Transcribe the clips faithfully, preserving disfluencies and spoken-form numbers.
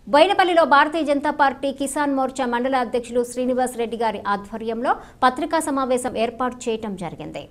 బోయినపల్లిలో భారతీయ జనతా పార్టీ కిసాన్ మోర్చా మండల అధ్యక్షులు శ్రీనివాస్ రెడ్డి గారి ఆధ్వర్యంలో పత్రికా సమావేశం ఏర్పాటు చేయడం జరిగింది.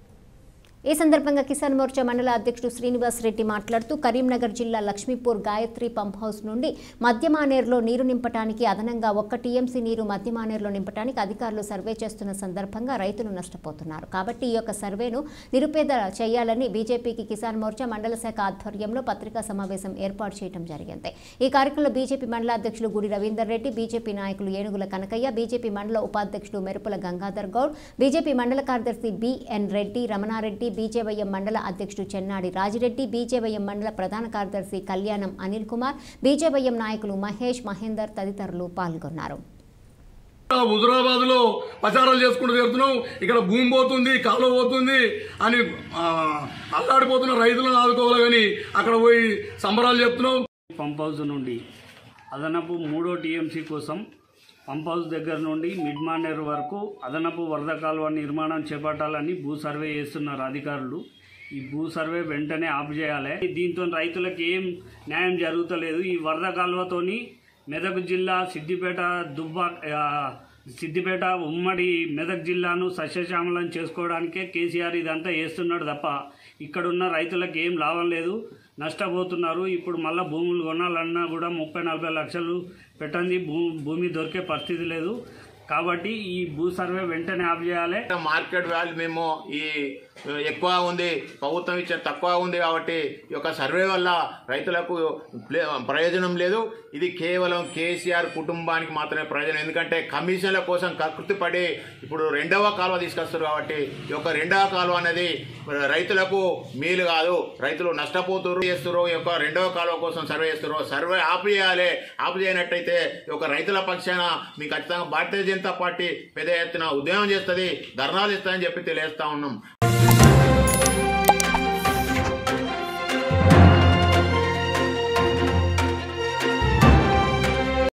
ఈ సందర్భంగా కిసాన్ మోర్చా మండల అధ్యక్షుడు శ్రీనివాస్ రెడ్డి మాట్లాడుతూ కరీంనగర్ జిల్లా లక్ష్మీపూర్ గాయత్రి పంప్ హౌస్ నుండి మధ్యమానేరులో నీరు నింపడానికి అదనంగా ఒక్క టీఎంసీ నీరు మధ్యమానేరులో నింపడానికి అధికారులు సర్వే చేస్తున్న సందర్భంగా రైతులు నష్టపోతున్నారు. కాబట్టి ఈ యొక్క సర్వేను నిరుపేద చేయాలని బీజేపీకి కిసాన్ మోర్చా మండల శాఖ ఆధ్వర్యంలో పత్రికా సమావేశం ఏర్పాటు చేయడం జరిగింది. ఈ కార్యక్రమంలో బీజేపీ మండల అధ్యక్షులు గుడి రవీందర్ రెడ్డి, బీజేపీ నాయకులు ఏనుగుల కనకయ్య, బీజేపీ మండల ఉపాధ్యక్షుడు మెరుపుల గంగాధర్ గౌడ్, బీజేపీ మండల కార్యదర్శి బిఎన్ రెడ్డి, రమణారెడ్డి, బీజేవైఎం మండల అధ్యక్షుడు చెన్నాడి రాజిరెడ్డి, బీజేవైఎం మండల ప్రధాన కార్యదర్శి కళ్యాణం అనిల్ కుమార్, బీజేవైఎం నాయకులు మహేష్, మహేందర్ తదితరులు పాల్గొన్నారు. హుజురాబాద్ లో ప్రచారాలు చేసుకుంటూ తిరుగుతున్నాం, ఇక్కడ భూమి పోతుంది, కాలువ పోతుంది అని అల్లాడిపోతున్న రైతులను ఆదుకోవాలి కానీ అక్కడ పోయి సంబరాలు చెప్తున్నాం. పంప్ హౌస్ నుండి అదనపు మూడో టీఎంసీ కోసం పంప్ హౌస్ దగ్గర నుండి మిడ్మానేరు వరకు అదనపు వరద కాలువ నిర్మాణం చేపట్టాలని భూ సర్వే చేస్తున్నారు అధికారులు. ఈ భూ సర్వే వెంటనే ఆఫ్ చేయాలి. దీంతో రైతులకు ఏం న్యాయం జరుగుతలేదు. ఈ వరద కాలువతోని మెదక్ జిల్లా సిద్దిపేట దుబ్బా సిద్దిపేట ఉమ్మడి మెదక్ జిల్లాను సస్యశ్యామలం చేసుకోవడానికే కేసీఆర్ ఇదంతా చేస్తున్నాడు తప్ప ఇక్కడున్న రైతులకు ఏం లాభం లేదు, నష్టపోతున్నారు. ఇప్పుడు మళ్ళీ భూములు కొనాలన్నా కూడా ముప్పై నలభై లక్షలు పెట్టండి, భూ భూమి దొరికే పరిస్థితి లేదు. కాబట్టి ఈ భూ సర్వే వెంటనే ఆఫ్ చేయాలి. మార్కెట్ వాల్యూ మేము ఈ ఎక్కువ ఉంది, ప్రభుత్వం ఇచ్చే తక్కువ ఉంది. కాబట్టి ఈ యొక్క సర్వే వల్ల రైతులకు ప్రయోజనం లేదు. ఇది కేవలం కేసీఆర్ కుటుంబానికి మాత్రమే ప్రయోజనం. ఎందుకంటే కమిషన్ల కోసం కకృతి పడి ఇప్పుడు రెండవ కాలువ తీసుకొస్తారు. కాబట్టి ఈ యొక్క రెండవ కాలువ అనేది రైతులకు మేలు కాదు, రైతులు నష్టపోతున్నారు చేస్తారు. ఈ యొక్క రెండవ కాలువ కోసం సర్వే చేస్తారు. సర్వే ఆపు చేయాలి. ఆపు చేయనట్టయితే ఈ యొక్క రైతుల పక్షాన మీకు ఖచ్చితంగా భారతీయ జనతా పార్టీ పెద్ద ఎత్తున ఉద్యమం చేస్తుంది, ధర్నాలు ఇస్తాయని చెప్పి తెలియజేస్తా ఉన్నాం.